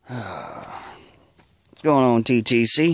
What's going on, TTC?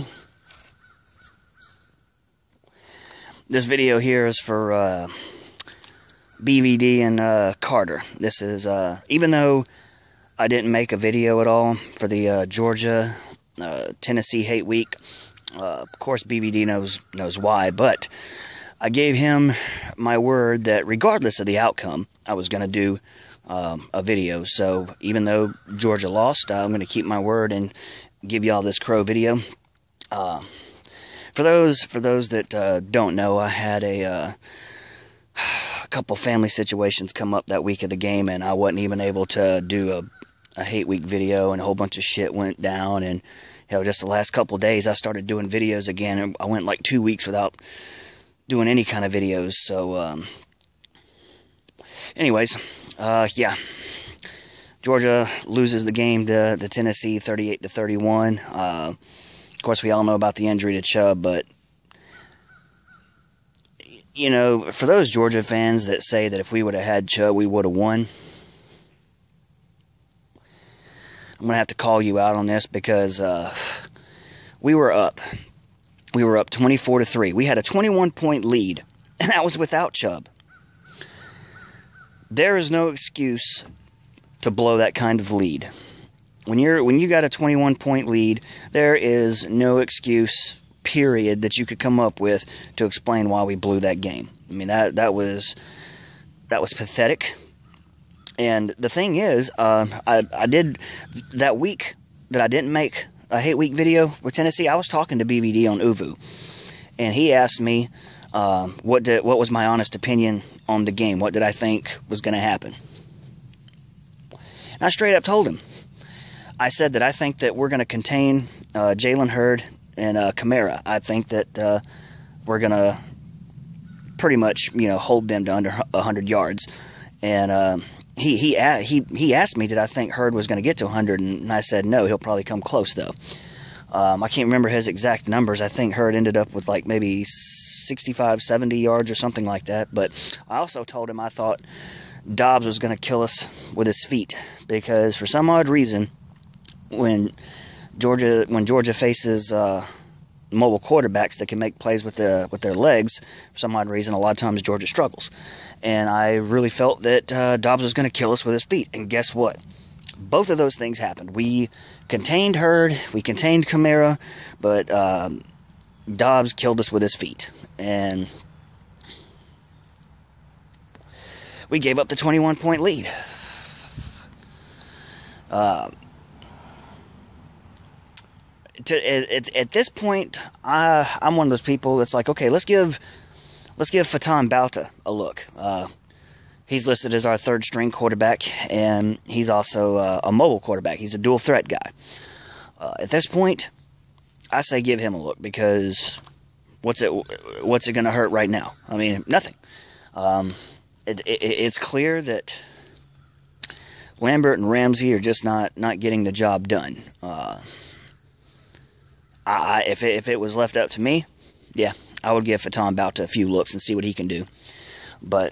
This video here is for BVD and Carter. This is, even though I didn't make a video at all for the Georgia Tennessee Hate Week, of course BVD knows why, but I gave him my word that regardless of the outcome, I was going to do a video. So even though Georgia lost, I'm going to keep my word and give y'all this crow video. For those that don't know, I had a couple family situations come up that week of the game, and I wasn't even able to do a hate week video, and a whole bunch of shit went down. And just the last couple days I started doing videos again, and I went like 2 weeks without doing any kind of videos. So anyways, yeah, Georgia loses the game to Tennessee 38-31. Of course, we all know about the injury to Chubb, but for those Georgia fans that say that if we would have had Chubb, we would have won, I'm gonna have to call you out on this, because we were up 24-3. We had a 21-point lead, and that was without Chubb. There is no excuse to blow that kind of lead. When you got a 21-point lead, there is no excuse, period, that you could come up with to explain why we blew that game. I mean, that was pathetic. And the thing is, I did that week that I didn't make a hate week video with Tennessee. I was talking to BVD on Uvu, and he asked me what was my honest opinion on the game. What did I think was going to happen? And I straight up told him. I said that I think that we're going to contain Jalen Hurd and Kamara. I think that we're going to pretty much, hold them to under 100 yards. And he asked me, did I think Hurd was going to get to 100? And I said no, he'll probably come close though. I can't remember his exact numbers. I think Hurd ended up with like maybe 65, 70 yards or something like that. But I also told him I thought Dobbs was going to kill us with his feet, because for some odd reason, when Georgia faces mobile quarterbacks that can make plays with their legs, for some odd reason, a lot of times Georgia struggles. And I really felt that Dobbs was going to kill us with his feet. And guess what? Both of those things happened. We contained Hurd, we contained Kamara, but Dobbs killed us with his feet. And we gave up the 21-point lead. At this point, I'm one of those people that's like, okay, let's give Faton Bauta a look. He's listed as our third-string quarterback, and he's also a mobile quarterback. He's a dual-threat guy. At this point, I say give him a look, because what's it going to hurt right now? I mean, nothing. It's clear that Lambert and Ramsey are just not getting the job done. If it was left up to me, yeah, I would give Faton Bauta a few looks and see what he can do. But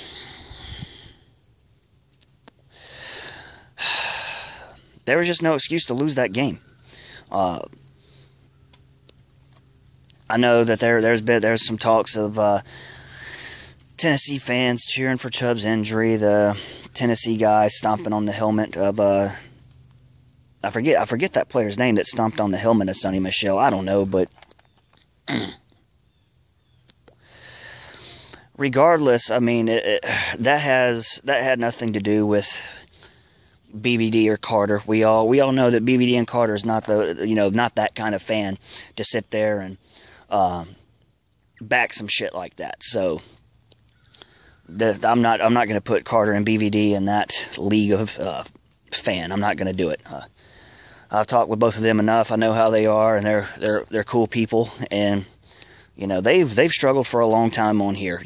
there was just no excuse to lose that game. I know that there's some talks of Tennessee fans cheering for Chubb's injury. The Tennessee guy stomping on the helmet of I forget that player's name that stomped on the helmet of Sonny Michel. I don't know, but regardless, I mean, that had nothing to do with BVD or Carter. We all know that BVD and Carter is not not that kind of fan to sit there and back some shit like that. So I'm not going to put Carter and BVD in that league of fan. I'm not going to do it. I've talked with both of them enough. I know how they are, and they're cool people, and they've struggled for a long time on here.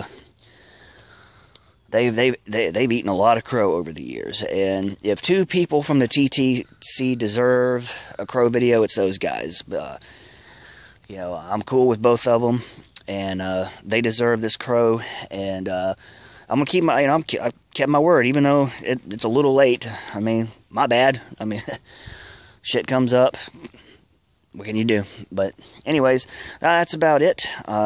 They've eaten a lot of crow over the years, and if two people from the TTC deserve a crow video, it's those guys. I'm cool with both of them, and they deserve this crow, and I'm gonna keep I kept my word, even though it's a little late. I mean, my bad. I mean, shit comes up. What can you do? But anyways, that's about it.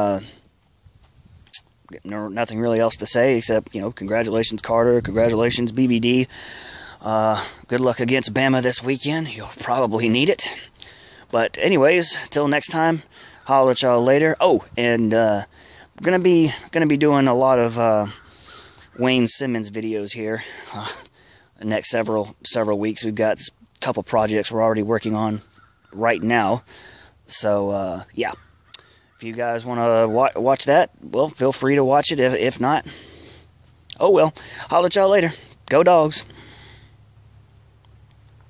Nothing really else to say except, congratulations Carter, congratulations BBD. Good luck against Bama this weekend. You'll probably need it. But anyways, till next time, holler at y'all later. Oh, and gonna be doing a lot of Wayne Simmons videos here. The next several weeks. We've got a couple projects we're already working on right now. So yeah, if you guys want to watch that, well, feel free to watch it. If not, oh well. Holler at y'all later. Go Dogs.